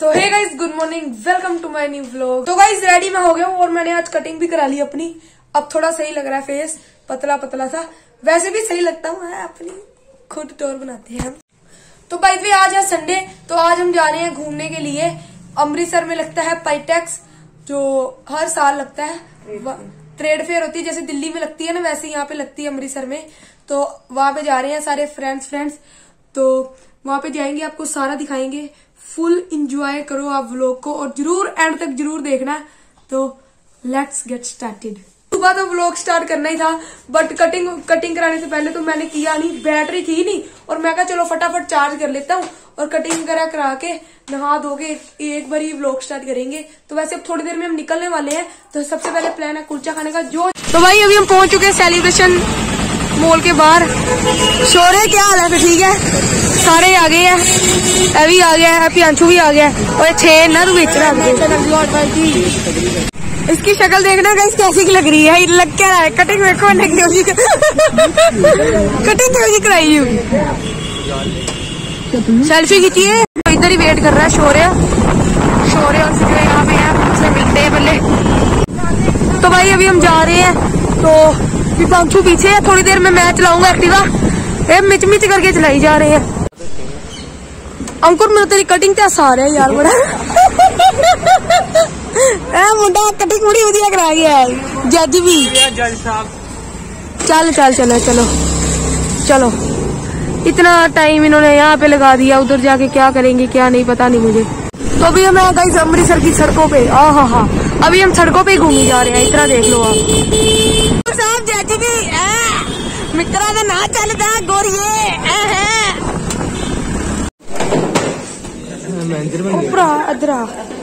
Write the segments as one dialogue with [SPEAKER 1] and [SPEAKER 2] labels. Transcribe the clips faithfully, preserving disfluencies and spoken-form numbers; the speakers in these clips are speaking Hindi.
[SPEAKER 1] तो hey guys, good morning, welcome to my new vlog. तो गाइस रेडी मैं हो गया हूँ और मैंने आज कटिंग भी करा ली अपनी। अब थोड़ा सही लग रहा है, फेस पतला पतला सा, वैसे भी सही लगता हूँ। अपनी खुद टोर बनाते हैं हम। तो बाय द वे आज है संडे, तो आज हम जा रहे हैं घूमने के लिए। अमृतसर में लगता है पाईटेक्स, जो हर साल लगता है। ट्रेड फेयर होती है, जैसे दिल्ली में लगती है ना, वैसे यहाँ पे लगती है अमृतसर में। तो वहां पे जा रहे हैं सारे फ्रेंड्स फ्रेंड्स तो वहां पे जाएंगे, आपको सारा दिखाएंगे। फुल एंजॉय करो आप व्लॉग को और जरूर एंड तक जरूर देखना। तो लेट्स गेट स्टार्टेड। सुबह तो व्लॉग स्टार्ट करना ही था, बट कटिंग कटिंग कराने से पहले तो मैंने किया नहीं, बैटरी थी नहीं। और मैं कहा चलो फटाफट चार्ज कर लेता हूँ और कटिंग वगैरह करा के नहा धो के एक बार ही व्लॉग स्टार्ट करेंगे। तो वैसे अब थोड़ी देर में हम निकलने वाले हैं। तो सबसे पहले प्लान है कुलचा खाने का। जो तो भाई अभी हम पहुंच चुके हैं सेलिब्रेशन मॉल के बाहर। शोरे क्या हाल है? फिर ठीक है, सारे आ गए हैं। अभी आ गया है, पियांशु भी आ गया है। और छह ना तू बेच रहा है। इसकी शक्ल देखना गाइस कैसी की लग रही है। लग क्या रहा है? कटिंग देखो कटिंग क्यों कराई हूँ। सेल्फी खींची है। तो इधर ही वेट कर रहा है शौर्य। शौर्य और फिर यहाँ पे है, उससे मिलते हैं पहले। तो भाई अभी हम जा रहे हैं। तो पियांशु पीछे है, थोड़ी देर में मैं चलाऊंगा एक्टिवा। ए मिच मिच करके चलाई जा रहे हैं। अंकुर मेरे तेरी कटिंग क्या सार है यार, बड़ा ए मुंडा कटिंग बड़ी वधिया करा गया है। जज भी जज साहब। चल चल चलो चलो चलो। इतना टाइम इन्होंने यहाँ पे लगा दिया, उधर जाके क्या करेंगे क्या नहीं पता नहीं मुझे। तो अभी हम गाइस अमृतसर की सड़कों पे, आ हा हा अभी हम सड़कों पे घूमने जा रहे हैं। इतना देख लो आप। साहब जज भी मित्रा का ना चलता गोरिये अदरा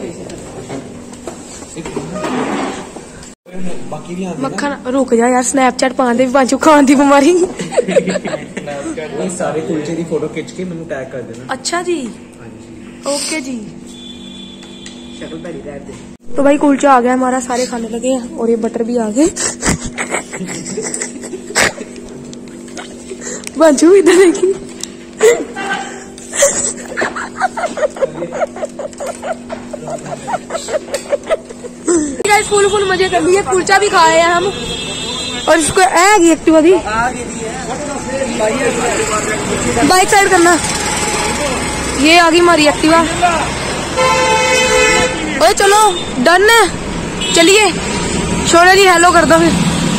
[SPEAKER 1] मक्खन। रुक जा यार, स्नैपचैट पाते भी बांचू खान की बीमारी।
[SPEAKER 2] सारे कुलचे की फोटो खिंच के मैंने टैग कर देना।
[SPEAKER 1] अच्छा जी, ओके जी। तो भाई कुलचा आ गया हमारा, सारे खाने लगे हैं और ये बटर भी आ गए। बांचू इधर देखी। फुल फुल मजे कर लिए, कुलचा भी खाए हैं हम। और इसको आएगी एक्टिवा भी। बाइक साइड करना। ये आ गई हमारी एक्टिवा। ओए चलो डन है, चलिए। शोरे जी हेलो कर दो फिर।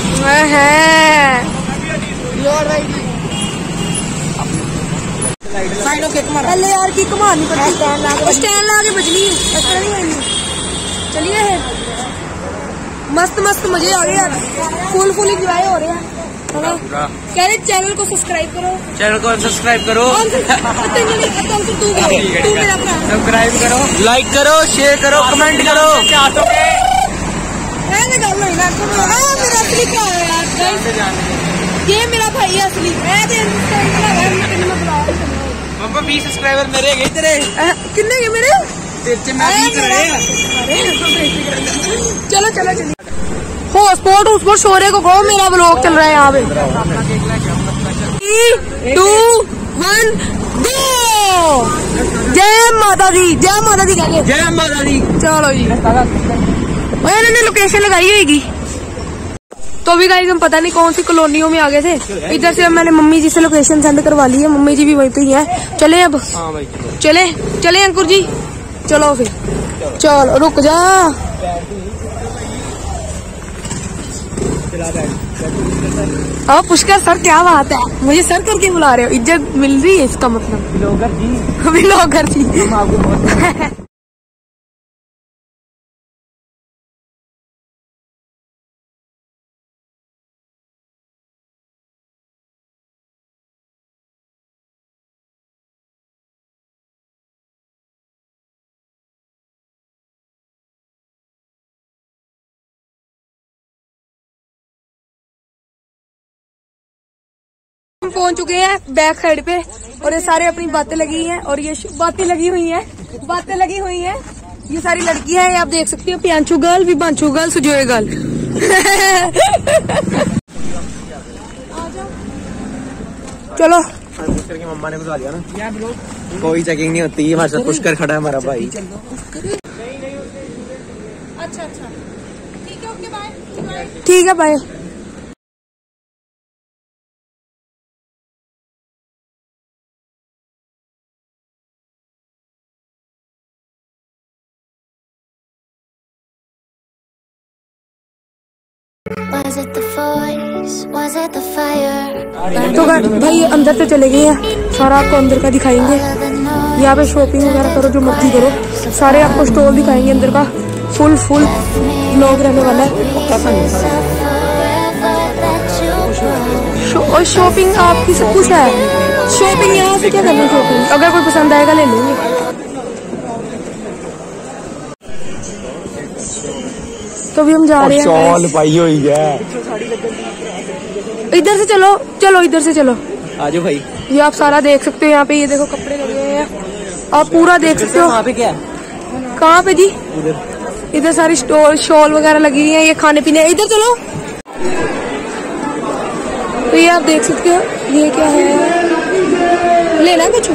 [SPEAKER 1] पहले यार की कमानी पड़ती, स्टैंड ला के बजनी है। चलिए मस्त मस्त मजे आ रहे हैं, फुल फुल इंजॉय हो रहे हैं। कह रहे चैनल को सब्सक्राइब करो,
[SPEAKER 2] चैनल को सब्सक्राइब करो,
[SPEAKER 1] सब्सक्राइब
[SPEAKER 2] करो, लाइक करो, शेयर करो, कमेंट करो।
[SPEAKER 1] मेरा असली क्या है यार? ये मेरा भाई है असली।
[SPEAKER 2] बीस सब्सक्राइबर मेरे गए, तेरे
[SPEAKER 1] कितने गए मेरे? चलो चलो चलिए। हो स्पोर्ट स्पोर्ट शोरे को कहो मेरा व्लॉग चल रहा है यहाँ पे। Three two one go. जय माता दी, जय माता दी कह
[SPEAKER 2] जय माता दी।
[SPEAKER 1] चलो जी। इन्होंने लोकेशन लगाई होगी। तो अभी गाइस हम पता नहीं कौन सी कॉलोनियों में आ गए थे। इधर से मैंने मम्मी जी से लोकेशन सेंड करवा ली है। मम्मी जी भी वहीं पे ही है। चले अब, चले चले अंकुर जी, चलो फिर। चलो रुक जा। अब पुष्कर सर क्या बात है, मुझे सर करके बुला रहे हो, इज्जत मिल रही है इसका मतलब।
[SPEAKER 2] Blogger ji,
[SPEAKER 1] blogger ji.
[SPEAKER 2] हम आपको बहुत
[SPEAKER 1] हम पहुंच चुके हैं बैक साइड पे और ये सारे अपनी बातें लगी हैं। और ये बातें लगी हुई हैं, बातें लगी हुई हैं। ये सारी लड़की है, आप देख सकते हो। पियांशु गर्ल, विभांशु गर्ल, सुजोय गर्ल। चलो
[SPEAKER 2] पुष्कर की मम्मा ने बुला लिया ना, कोई चेकिंग नहीं होती है, हमारे साथ पुष्कर खड़ा है हमारा भाई।
[SPEAKER 1] अच्छा अच्छा ठीक है, ओके बाय। ठीक है bye.
[SPEAKER 3] Was it the voice? Was it the fire?
[SPEAKER 1] तो भाई अंदर तो चले गए हैं, सारा आपको अंदर का दिखाएंगे। यहाँ पे शॉपिंग वगैरह करो जो मर्जी करो, सारे आपको स्टॉल दिखाएंगे अंदर का। फुल फुल लोग रहने वाला है और शॉपिंग आपकी सब कुछ है। शॉपिंग यहाँ से क्या करना, शॉपिंग अगर कोई पसंद आएगा ले लेंगे। तो अभी हम जा रहे हैं।
[SPEAKER 2] शॉल पाई हुई है।
[SPEAKER 1] इधर से चलो चलो इधर से चलो।
[SPEAKER 2] आजो भाई।
[SPEAKER 1] ये आप सारा देख सकते हो, यहाँ पे ये देखो कपड़े लगे हुए हैं, आप पूरा देख सकते हो।
[SPEAKER 2] वहाँ पे क्या है?
[SPEAKER 1] कहाँ पे जी? इधर सारी स्टॉल शॉल वगैरह लगी हुई है, ये खाने पीने। इधर चलो। तो ये आप देख सकते हो, ये क्या है, लेना कुछ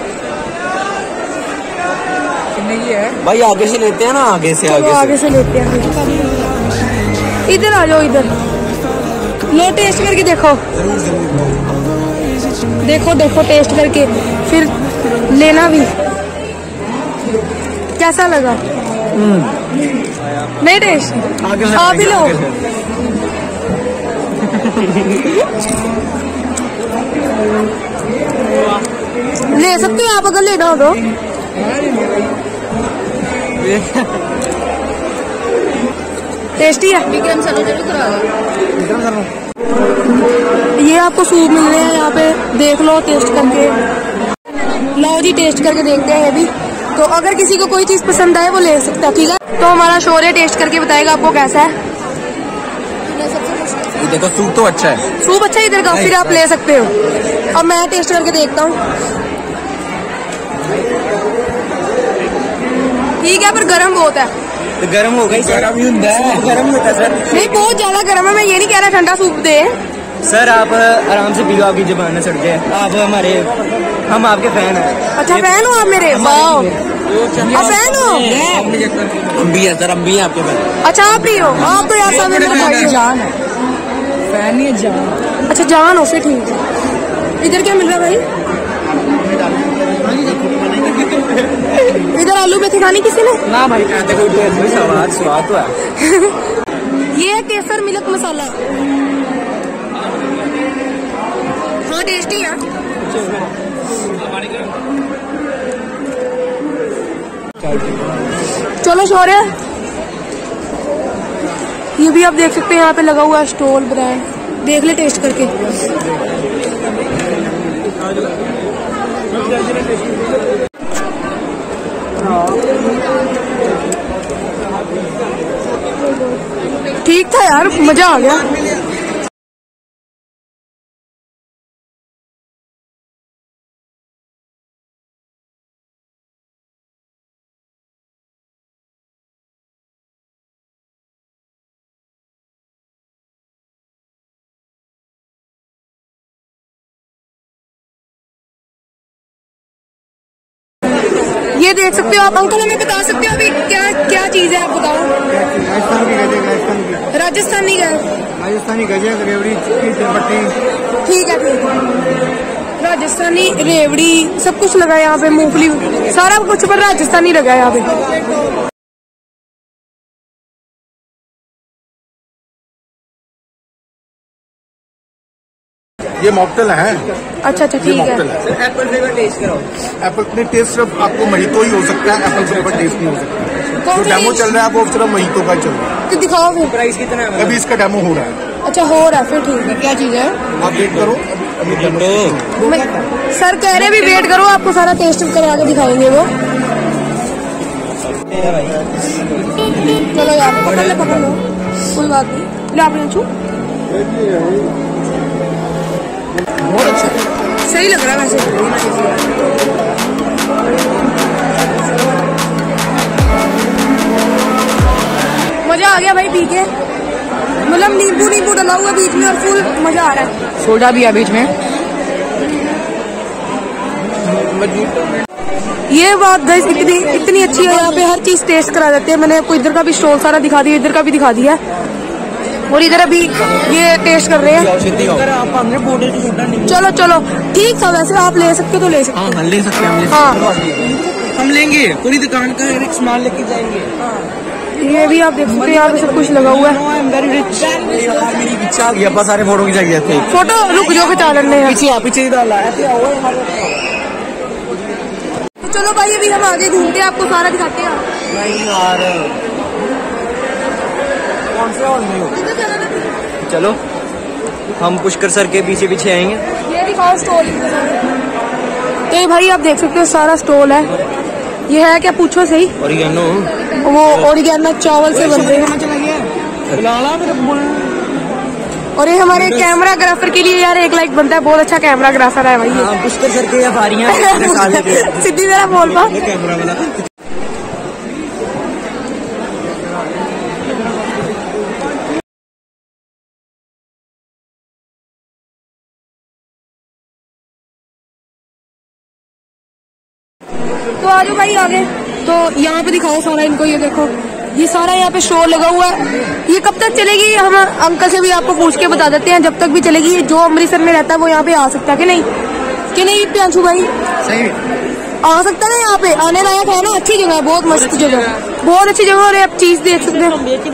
[SPEAKER 2] भाई आगे से लेते हैं ना, आगे से आगे,
[SPEAKER 1] आगे से लेते हैं। इधर आ जाओ, इधर लो, टेस्ट करके देखो देखो देखो टेस्ट करके फिर लेना भी। कैसा लगा? नहीं टेस्ट आप ही लो। ले सकते हो आप अगर लेना हो तो। टेस्टी है। विक्रम सर जरूर कराओ। ये आपको सूप मिल रहे हैं यहाँ पे, देख लो टेस्ट करके। लो जी टेस्ट करके देखते हैं ये भी। तो अगर किसी को कोई चीज पसंद आए वो ले सकता है, ठीक है। तो हमारा शौर्य टेस्ट करके बताएगा आपको कैसा है।
[SPEAKER 2] ये देखो सूप तो अच्छा है,
[SPEAKER 1] सूप अच्छा है इधर का, फिर आप ले सकते हो। अब मैं टेस्ट करके देखता हूँ। ठीक है पर गर्म बहुत है।
[SPEAKER 2] तो गर्म हो गई सर, अभी गर्म होता है सर।
[SPEAKER 1] नहीं बहुत ज्यादा गर्म है, मैं ये नहीं कह रहा ठंडा सूप दे
[SPEAKER 2] सर। आप आराम से पियो, आपकी जुबान सड़ जाए। आप हमारे, हम आपके फैन हैं।
[SPEAKER 1] अच्छा फैन हो आप मेरे? वाओ आप फैन हो?
[SPEAKER 2] हम भी है सर, हम भी हैं आपके फैन।
[SPEAKER 1] अच्छा आप भी हो? आप तो यार सामने मेरे भाई हो।
[SPEAKER 2] जान है, फैन नहीं है, जान।
[SPEAKER 1] अच्छा जान हो, फिर ठीक है। इधर क्या मिल रहा है भाई? इधर आलू मेथी खानी किसी ने?
[SPEAKER 2] ना भाई देखो स्वाद स्वाद तो है।
[SPEAKER 1] ये है केसर मिल्क मसाला। हाँ टेस्टी है। चलो शौर्य, ये भी आप देख सकते हैं यहाँ पे लगा हुआ है स्टॉल ब्रांड, देख ले टेस्ट करके। ठीक था यार, मजा आ गया। ये देख सकते हो आप। अंकल हमें बता सकते हो अभी क्या क्या चीज है, आप बताओ। राजस्थानी गए,
[SPEAKER 4] राजस्थानी गजक, रेवड़ी, चटपटी।
[SPEAKER 1] ठीक है ठीक है। राजस्थानी रेवड़ी सब कुछ लगा है यहाँ पे, मूंगफली सारा कुछ पर राजस्थानी लगा है यहाँ पे।
[SPEAKER 4] ये मॉकटेल है।
[SPEAKER 1] अच्छा अच्छा ठीक है।
[SPEAKER 2] एप्पल फ्लेवर टेस्ट करो।
[SPEAKER 4] एप्पल नहीं टेस्ट, सिर्फ आपको महीतो ही हो सकता है, एप्पल फ्लेवर टेस्ट नहीं हो सकता।
[SPEAKER 1] कौन
[SPEAKER 4] जो
[SPEAKER 1] सा
[SPEAKER 4] डेमो
[SPEAKER 1] ये?
[SPEAKER 4] चल रहा है वो सिर्फ महीतो का चल रहा है।
[SPEAKER 1] तो दिखाओ फिर।
[SPEAKER 2] प्राइस कितना है?
[SPEAKER 4] अभी इसका डेमो हो रहा है।
[SPEAKER 1] अच्छा हो रहा है, फिर ठीक है। क्या चीज है?
[SPEAKER 4] आप वेट करो, अभी डेमो।
[SPEAKER 1] मैं, सर कह रहे भी वेट करो, आपको सारा टेस्ट करा के दिखाएंगे वो। चलो यार पकड़ ले पकड़ लो, कोई बात नहीं। ले आप छू, बहुत अच्छा सही लग रहा है वैसे। मजा आ गया भाई पी के, मतलब नींबू नींबू डला हुआ बीच में और फुल मजा आ रहा है।
[SPEAKER 2] सोडा भी है बीच में।
[SPEAKER 1] ये बात गाइस इतनी इतनी अच्छी है, यहाँ पे हर चीज टेस्ट करा देते हैं। मैंने आपको इधर का भी स्टॉल सारा दिखा दिया, इधर का भी दिखा दिया और इधर अभी ये टेस्ट कर रहे हैं। चलो चलो ठीक था, वैसे आप ले सकते हो तो ले सकते हो।
[SPEAKER 2] हाँ ले सकते हैं,
[SPEAKER 1] हाँ
[SPEAKER 2] हम लेंगे पूरी दुकान का एक सामान लेके जाएंगे।
[SPEAKER 1] ये भी आप देख सकते हैं, यहाँ पे सब कुछ लगा हुआ है।
[SPEAKER 2] मेरी इच्छा आ गई, अब सारे फोटो खिंचा गए थे।
[SPEAKER 1] फोटो रुक जो खिंचा लेने हैं।
[SPEAKER 2] पीछे पीछे ही डाला है।
[SPEAKER 1] तो चलो भाई अभी हम आगे घूमते हैं, आपको सारा दिखाते हैं।
[SPEAKER 2] नहीं यार कौन से हॉल में हो? चलो हम पुष्कर सर के पीछे पीछे आएंगे।
[SPEAKER 1] ये दिखाओ स्टॉल। तो ये भाई आप देख सकते हो सारा स्टॉल है। ये है क्या पूछो सही,
[SPEAKER 2] ओरिगेनो,
[SPEAKER 1] वो ओरिगेनो चावल से बन रहे हैं। और ये हमारे कैमराग्राफर के लिए यार एक लाइक बनता है, बहुत अच्छा कैमराग्राफर है भाई ये।
[SPEAKER 2] हाँ, पुष्कर सर के व्यापारियां
[SPEAKER 1] सिद्धि मेरा बोल पा।
[SPEAKER 2] कैमरा वाला
[SPEAKER 1] तो आ जाओ भाई आगे। तो यहाँ पे दिखाओ सारा इनको, ये देखो ये सारा यहाँ पे शो लगा हुआ है। ये कब तक चलेगी हम अंकल से भी आपको पूछ के बता देते हैं। जब तक भी चलेगी, जो अमृतसर में रहता है वो यहाँ पे आ सकता है कि नहीं, कि नहीं प्रियांशु भाई?
[SPEAKER 2] सही
[SPEAKER 1] आ सकता है, यहाँ पे आने लायक है ना, अच्छी जगह है, बहुत मस्त जगह है, बहुत अच्छी जगह। और आप चीज देख सकते हो।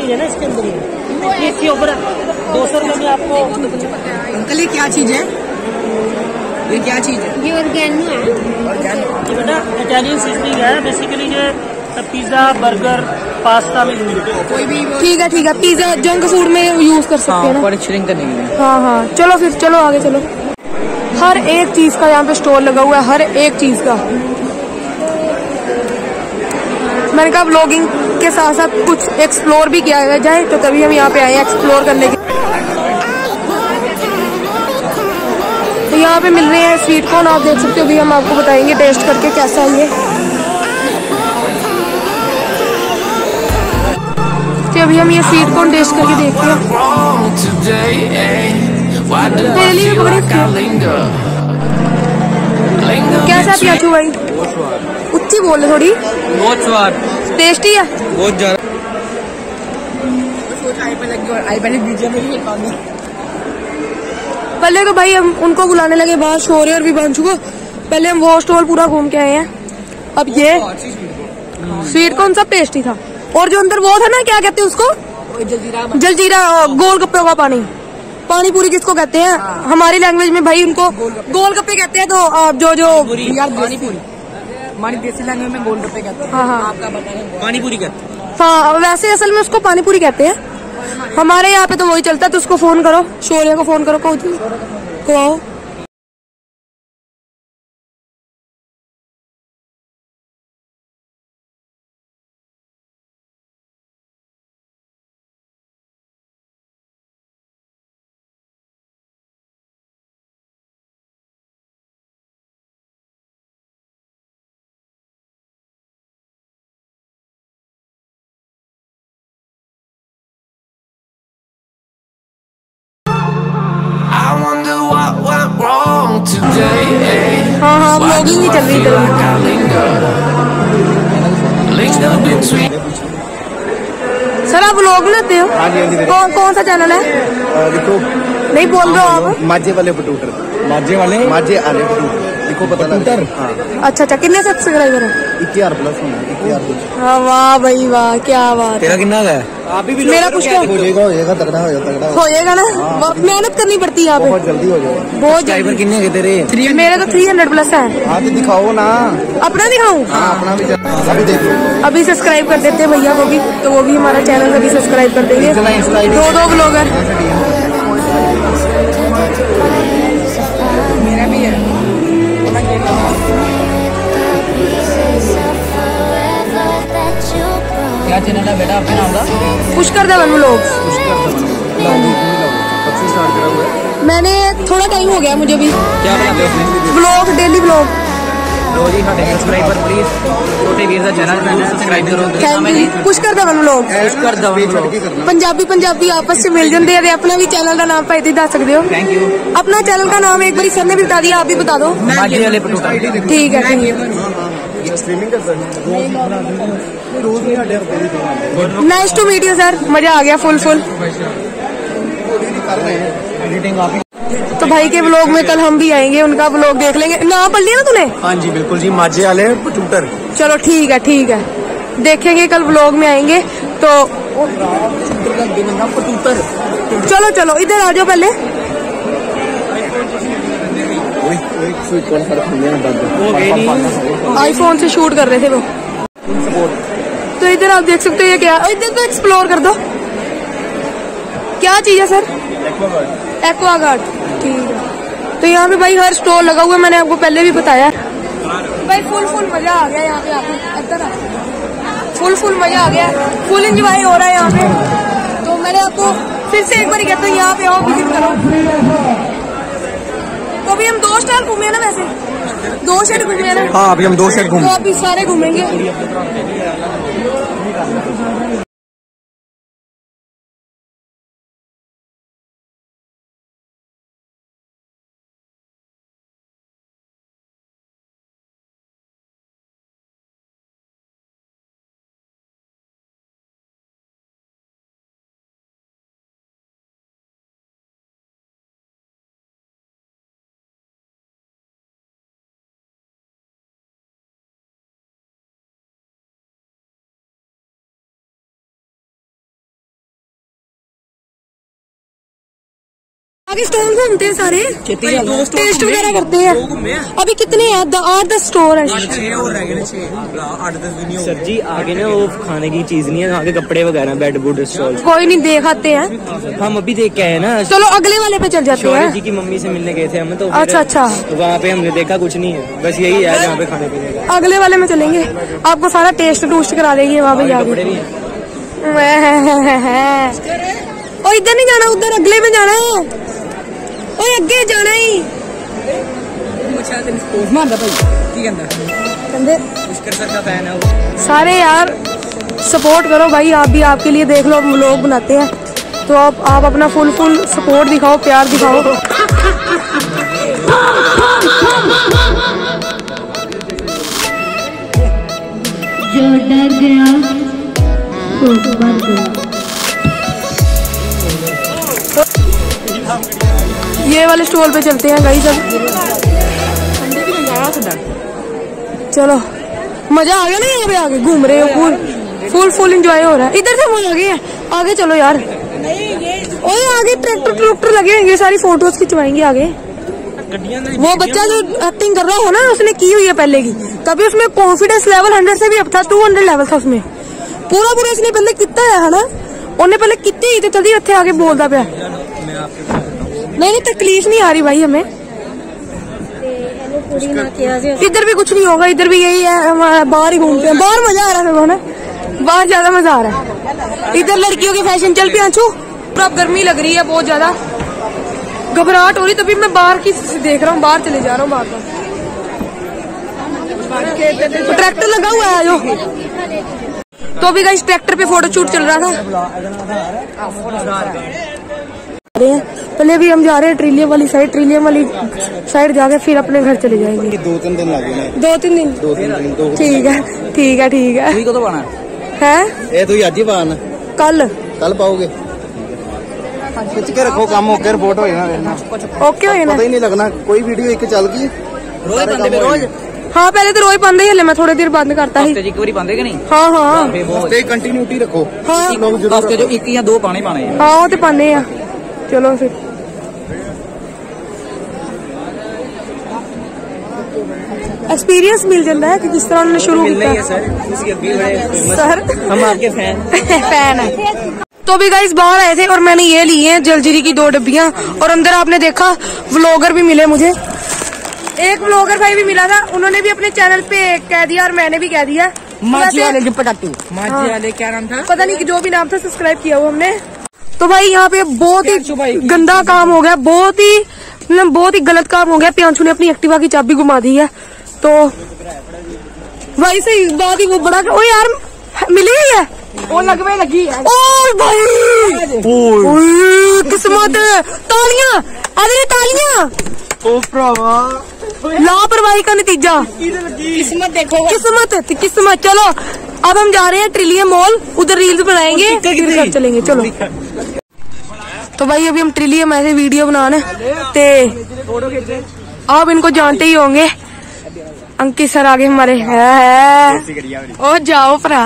[SPEAKER 5] दो सौ रुपए में आपको।
[SPEAKER 2] अंकल ये क्या चीज है? ये क्या चीज है?
[SPEAKER 3] ये ऑर्गेनो है।
[SPEAKER 5] ये बेटा इटालियन सीजनिंग है, बेसिकली ये पिज्जा बर्गर पास्ता में
[SPEAKER 2] कोई भी
[SPEAKER 1] ठीक है ठीक है, पिज्जा जंक फूड में यूज कर सकते हैं ना।
[SPEAKER 2] पर श्रिंक करने के लिए।
[SPEAKER 1] हाँ हाँ चलो फिर, चलो आगे चलो। हर एक चीज का यहाँ पे स्टॉल लगा हुआ है, हर एक चीज का। मैंने कहा व्लॉगिंग के साथ साथ कुछ एक्सप्लोर भी किया जाए, तो तभी हम यहाँ पे आए एक्सप्लोर करने के। तो यहाँ पे मिल रहे हैं स्वीट कॉर्न, आप देख सकते हो। अभी हम आपको बताएंगे टेस्ट करके कैसा है ये। तो अभी हम ये स्वीट कॉर्न टेस्ट करके देखते हैं। पहली में पकड़ी कैसा पियाचू भाई? उच्ची बोले थोड़ी।
[SPEAKER 2] बहुत स्वाद,
[SPEAKER 1] टेस्टी है
[SPEAKER 2] बहुत ज्यादा।
[SPEAKER 1] पहले तो भाई हम उनको बुलाने लगे बाहर, शौर्य और विभांशु को। पहले हम वो स्टॉल पूरा घूम के आए हैं। अब ये स्वीट कॉर्न सब टेस्टी था। और जो अंदर वो था ना, क्या कहते हैं उसको? जलजीरा गोलगप्पे का पानी, पानी पूरी जिसको कहते हैं हमारी लैंग्वेज में भाई उनको गोलगप्पे कहते हैं। तो आप जो जो
[SPEAKER 2] हमारी देसी लैंग्वेज में गोलगप्पे कहते हैं।
[SPEAKER 1] हाँ हाँ
[SPEAKER 2] आपका बताएं पानी पूरी कहते हैं।
[SPEAKER 1] हाँ, वैसे असल में उसको पानी पूरी कहते हैं। हमारे यहाँ पे तो वही चलता है। तो उसको फोन करो, शौर्य को फोन करो, को आओ। हाँ हाँ व्लॉगिंग ही चल रही है। सर आप व्लॉग बनाते हो?
[SPEAKER 4] हाँ जी, हाँ जी।
[SPEAKER 1] कौन कौन सा चैनल है?
[SPEAKER 4] देखो
[SPEAKER 1] नहीं बोल रहे हो आप?
[SPEAKER 4] माजे वाले बटूटर,
[SPEAKER 2] माजे वाले
[SPEAKER 4] माजे आले बटूटर, देखो पता लगा। हाँ
[SPEAKER 1] अच्छा अच्छा, कितने सब्सक्राइबर है?
[SPEAKER 4] इक्की हजार प्लस होना, इक्की हजार कुछ।
[SPEAKER 1] हाँ वाह भाई वाह, क्या बात
[SPEAKER 2] तेरा
[SPEAKER 1] है।
[SPEAKER 2] कितना है? आप भी
[SPEAKER 1] मेरा कुछ तो
[SPEAKER 4] हो जाएगा, हो जाएगा, तगड़ा हो जाएगा, तगड़ा
[SPEAKER 1] हो जाएगा ना। मेहनत करनी पड़ती है यहाँ
[SPEAKER 4] बहुत
[SPEAKER 1] पे,
[SPEAKER 4] जल्दी हो जाएगा।
[SPEAKER 1] बहुत
[SPEAKER 2] सब्सक्राइबर
[SPEAKER 1] जल्दी।
[SPEAKER 2] कितने के तेरे?
[SPEAKER 1] मेरे तो थ्री हंड्रेड प्लस है।
[SPEAKER 4] हाँ तो दिखाओ ना,
[SPEAKER 1] अपना दिखाऊं?
[SPEAKER 4] हाँ अपना भी चल- अभी देखो।
[SPEAKER 1] अभी सब्सक्राइब कर देते हैं भैया को भी, तो वो भी हमारा चैनल अभी सब्सक्राइब कर देंगे। दो दो ब्लॉगर।
[SPEAKER 2] मेरा भी है। क्या चैनल है बेटा आपके नाम का?
[SPEAKER 1] पुष्कर धवन व्लॉग्स। मैंने थोड़ा टाइम हो गया मुझे भी
[SPEAKER 2] क्या बनाते हो?
[SPEAKER 1] Blog, daily blog.
[SPEAKER 2] लो जी साढ़े सब्सक्राइबर प्लीज छोटे वीर का चैनल सब्सक्राइब करो
[SPEAKER 1] thank you Pushkar Dhawan लोग
[SPEAKER 2] पुश कर दवन लोग
[SPEAKER 1] पंजाबी पंजाबी आपस में मिल जाते हैं अपना भी चैनल का नाम भाई दस सकते हो
[SPEAKER 2] थैंक यू
[SPEAKER 1] अपना चैनल का नाम एक बार सर ने भी बता दिया आप भी बता दो
[SPEAKER 2] माझे वाले पटूटा
[SPEAKER 1] ठीक है ठीक है nice to meet you sir मजा आ गया फुल फुल तो भाई के व्लॉग में कल हम भी आएंगे उनका व्लॉग देख लेंगे नाम पढ़ लिया ना तूने
[SPEAKER 4] हाँ जी बिल्कुल जी माझे वाले पटूटर
[SPEAKER 1] चलो ठीक है ठीक है देखेंगे कल व्लॉग में आएंगे तो चलो चलो इधर आ जाओ पहले आईफोन से शूट कर रहे थे वो तो इधर आप देख सकते हो ये क्या इधर तो एक्सप्लोर कर दो क्या चीज है सर एक्वा गार्ड ठीक है तो यहाँ पे भाई हर स्टॉल लगा हुआ है मैंने आपको पहले भी बताया भाई फुल फुल मजा आ गया यहाँ पे आके अंदर फुल फुल मजा आ गया फुल एंजॉय हो रहा है यहाँ पे तो मैंने आपको फिर से एक बार कहता हूँ यहाँ पे आओ विजिट करो तो अभी हम दो स्टार घूमे ना वैसे दो शेड घूमे ना
[SPEAKER 4] हाँ अभी हम दो शेड घूमे
[SPEAKER 1] तो अभी सारे घूमेंगे आगे स्टोर घूमते हैं सारे टेस्ट वगैरह करते हैं अभी कितने हैं आठ दस स्टोर है
[SPEAKER 2] सर जी आगे ना वो खाने की चीज नहीं है आगे कपड़े वगैरह बेड बुड स्टॉल
[SPEAKER 1] कोई नहीं देख आते हैं
[SPEAKER 2] हम अभी देख के आए ना
[SPEAKER 1] चलो अगले वाले पे चल जाते हैं
[SPEAKER 2] जी की मम्मी से मिलने गए थे हम तो
[SPEAKER 1] अच्छा अच्छा
[SPEAKER 2] तो वहाँ पे हमने देखा कुछ नहीं है बस यही है जहाँ पे खाने पीने का
[SPEAKER 1] अगले वाले में चलेंगे आपको सारा टेस्ट टूस्ट करा देंगे वहाँ पे जाके और इधर नहीं जाना उधर अगले में जाना है और अगे जाना ही सारे यार सपोर्ट करो भाई आप भी आपके लिए देख लो हम लोग बनाते हैं तो आप आप अपना फुल फुल सपोर्ट दिखाओ प्यार दिखाओ
[SPEAKER 3] जो डर गया वो मर गया
[SPEAKER 1] ये वाले स्टॉल पे चलते हैं गाइस अब चलो मजा आ गया ना यहाँ पे आगे घूम रहे हो फुल फुल फुल एंजॉय हो रहा है इधर से वो आगे है आगे चलो यार ओए आगे ट्रैक्टर ट्रैक्टर लगे होंगे सारी फोटोज खिंचवाएंगे आगे वो बच्चा जो एक्टिंग कर रहा हो ना उसने की हुई है पहले की तभी उसमें कॉन्फिडेंस लेवल हंड्रेड से भी अब था टू हंड्रेड लेवल था उसमें पूरा पूरा इसने पहले कितना है ना उन्हें पहले कितनी ही जल्दी इतने आगे बोलता पाया नहीं नहीं तकलीफ नहीं आ रही भाई हमें इधर भी कुछ नहीं होगा इधर भी यही है हमारा बाहर ही घूमते हैं बाहर मजा आ रहा है ना बाहर ज्यादा मजा आ रहा है इधर लड़कियों के फैशन चल पे आंचू पर अब गर्मी लग रही है बहुत ज्यादा घबराहट हो रही तभी मैं बाहर की देख रहा हूँ बाहर चले जा रहा हूँ बाहर तो ट्रैक्टर लगा हुआ है जो तो अभी गाइस ट्रैक्टर पे फोटो शूट चल रहा था पहले भी हम जा रहे हैं ट्रिलियम वाली साइड ट्रिलियम वाली साइड जाके फिर अपने घर चले जाएंगे
[SPEAKER 4] दो तीन दिन लगेगा
[SPEAKER 1] दो तीन दिन
[SPEAKER 4] दो तीन दिन दो
[SPEAKER 1] ठीक है ठीक है ठीक है
[SPEAKER 2] को तो पाना
[SPEAKER 1] है
[SPEAKER 4] ये तो आज ही पाना
[SPEAKER 1] कल
[SPEAKER 4] कल पाओगे खिंच के रखो काम होकर रिपोर्ट हो जाना
[SPEAKER 1] ओके हो जाना
[SPEAKER 4] पता ही नहीं लगना कोई वीडियो एक चल गई
[SPEAKER 2] रोज पाते पे रोज
[SPEAKER 1] हाँ पहले तो रोज पाते ही हले मैं थोड़ी देर बंद करता ही
[SPEAKER 2] हफ्ते च एक बारी पाते कि नहीं
[SPEAKER 1] हाँ हाँ
[SPEAKER 4] हफ्ते कंटिन्यूटी रखो
[SPEAKER 1] हाँ
[SPEAKER 2] हफ्ते जो एक या दो पाने पाने
[SPEAKER 1] हाँ वो तो पाने हैं चलो फिर एक्सपीरियंस मिल जाता है कि जिस तरह उन्होंने शुरू किया सर
[SPEAKER 2] हम आपके फैन
[SPEAKER 1] फैन है तो अभी गाइस बाहर आए थे और मैंने ये ली है जलजीरी की दो डब्बियां और अंदर आपने देखा व्लॉगर भी मिले मुझे एक व्लॉगर भाई भी मिला था उन्होंने भी अपने चैनल पे कह दिया और मैंने भी कह दिया
[SPEAKER 2] माजी वाले पटाटू माजी वाले क्या नाम था
[SPEAKER 1] पता नहीं कि जो भी नाम था सब्सक्राइब किया हुआ हमने तो भाई यहाँ पे बहुत ही गंदा काम हो गया बहुत ही मतलब बहुत ही गलत काम हो गया प्यांशु ने अपनी एक्टिवा की चाबी घुमा दी है तो भाई से इस बात ही वो बड़ा ओ यार मिली है वो लगवे लगी है ओ भाई ओए किस्मत तालियां अरे तालियां
[SPEAKER 2] ओ भरावा
[SPEAKER 1] लापरवाही का नतीजा
[SPEAKER 5] किस्मत देखो
[SPEAKER 1] किस्मत किस्मत। चलो अब हम जा रहे हैं ट्रिलियम मॉल, उधर रील्स बनाएंगे फिर घर चलेंगे। चलो तो भाई अभी हम ट्रिलियम ऐसे वीडियो बनाने ते आप इनको जानते ही होंगे, अंकित सर आगे हमारे है ओ जाओ भरा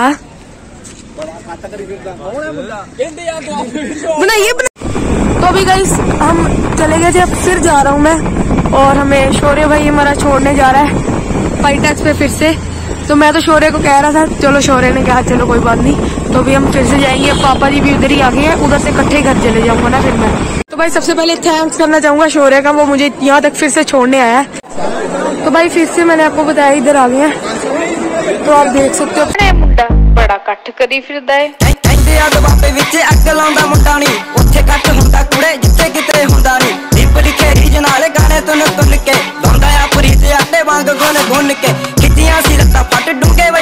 [SPEAKER 1] बनाइए बना। तो अभी गाइस हम चले गए थे, अब फिर जा रहा हूँ मैं और हमें शौर्य भाई हमारा छोड़ने जा रहा है फाइटेक्स पे फिर से। तो मैं तो शौर्य को कह रहा था चलो, शौर्य ने कहा चलो कोई बात नहीं। तो अभी हम फिर से जाएंगे, पापा जी भी उधर ही आ गए हैं, उधर से इकट्ठे घर चले जाऊंगा ना फिर मैं। तो भाई सबसे पहले थैंक्स करना चाहूंगा शौर्य का, वो मुझे यहाँ तक फिर से छोड़ने आया है। तो भाई फिर से मैंने आपको बताया इधर आ गए हैं, तो आप देख सकते हो मुंडा बड़ा कट करी फिरदा है
[SPEAKER 2] बाबे विच अग लाउंदा मुंडा नी उत्थे कट हुंदा कुड़े जिथे किते हुंदा नी दीप लिखे रीज नाल गाने तुन तुन के गांदा आ प्रीत आटे वांग गुन गुन के खिच्चियां सी लत्तां पट डूंगे